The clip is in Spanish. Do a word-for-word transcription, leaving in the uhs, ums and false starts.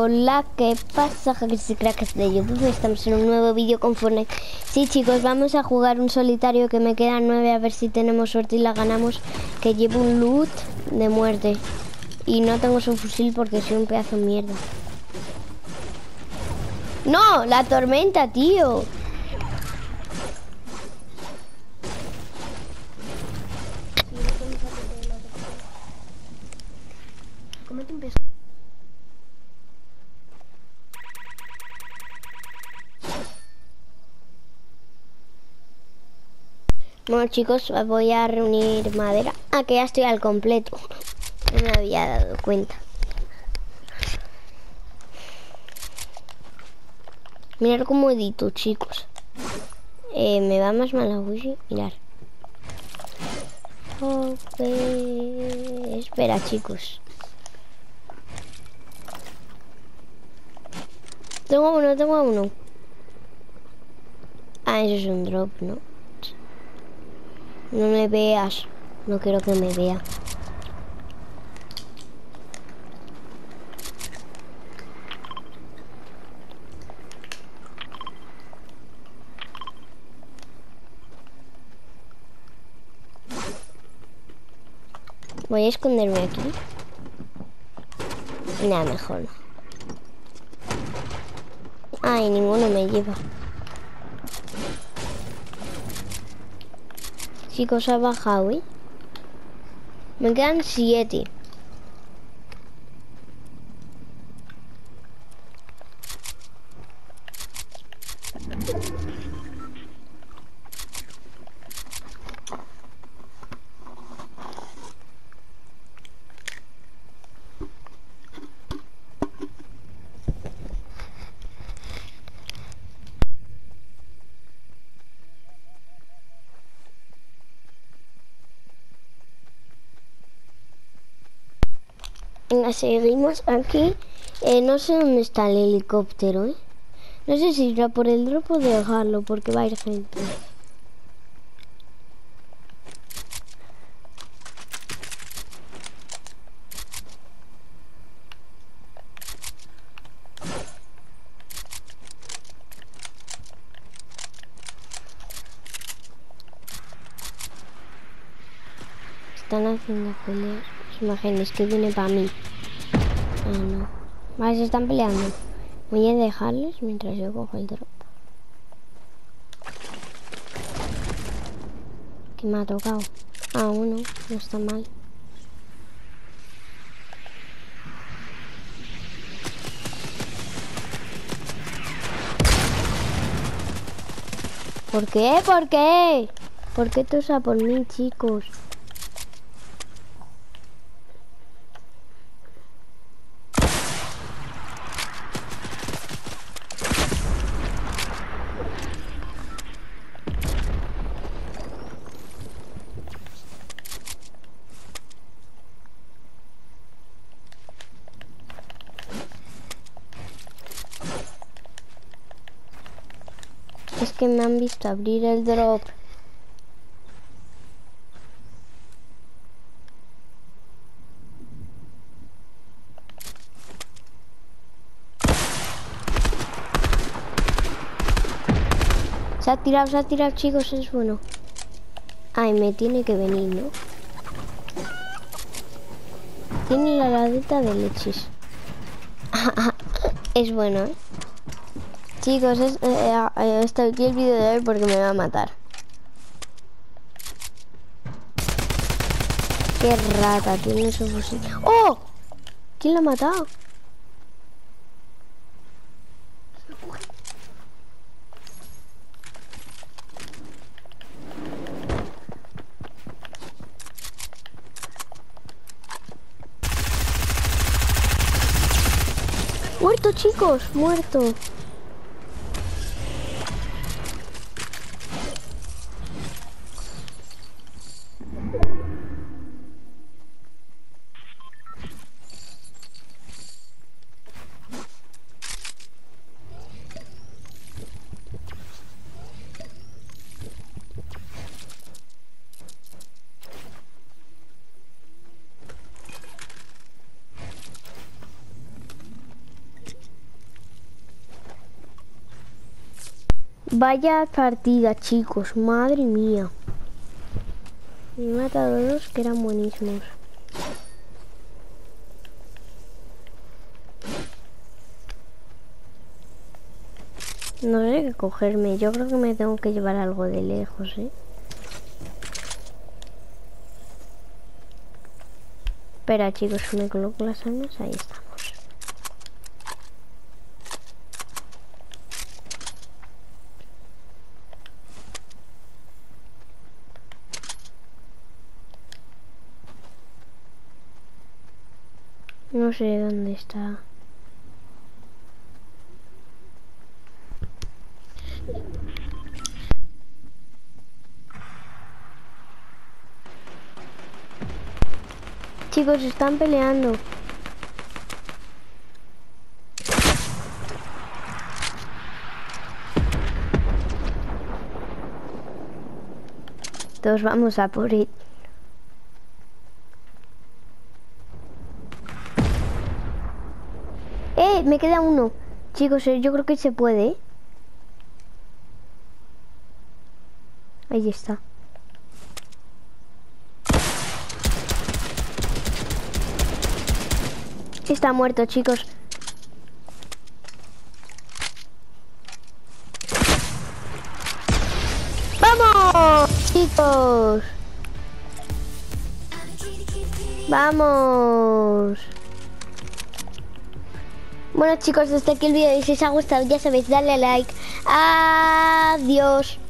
Hola, ¿qué pasa, hackers y crackers de YouTube? Estamos en un nuevo vídeo con Fortnite. Sí, chicos, vamos a jugar un solitario que me quedan nueve, a ver si tenemos suerte y la ganamos. Que llevo un loot de muerte. Y no tengo su fusil porque soy un pedazo de mierda. ¡No! ¡La tormenta, tío! ¿Cómo te empezó? Bueno, chicos, voy a reunir madera. Ah, que ya estoy al completo. No me había dado cuenta. Mirad cómo edito, chicos. Eh, me va más mal la wifi. Mirad. Okay. Espera, chicos. Tengo uno, tengo uno. Ah, eso es un drop, ¿no? No me veas. No quiero que me vea. Voy a esconderme aquí. Nada, mejor no. Ay, ninguno me lleva. Chicos, ha bajado, ¿eh? Me quedan siete. Venga, seguimos aquí. Eh, no sé dónde está el helicóptero, ¿eh? No sé si irá por el drop o dejarlo, porque va a ir gente. Están haciendo peleas. Os imagináis que viene para mí. Ah, no. Vale, se están peleando. Voy a dejarles mientras yo cojo el drop. Que me ha tocado. Ah, bueno, no está mal. ¿Por qué? ¿Por qué? ¿Por qué tosa por mí, chicos? Es que me han visto abrir el drop. Se ha tirado, se ha tirado, chicos, es bueno. Ay, me tiene que venir, ¿no? Tiene la ladita de leches. Es bueno, ¿eh? Chicos, es, eh, eh, está aquí el vídeo de hoy porque me va a matar. Qué rata, tiene su fusil. ¡Oh! ¿Quién la ha matado? Muerto, chicos, muerto. Vaya partida, chicos. Madre mía. Me he matado dos que eran buenísimos. No sé qué cogerme. Yo creo que me tengo que llevar algo de lejos, ¿eh? Espera, chicos, me coloco las armas. Ahí estamos. No sé dónde está. Chicos, están peleando. Todos vamos a por él. ¡Eh! Me queda uno. Chicos, yo creo que se puede, ¿eh? Ahí está. Está muerto, chicos. ¡Vamos, chicos! ¡Vamos! Bueno, chicos, hasta aquí el vídeo. Y si os ha gustado, ya sabéis, darle a like. Adiós.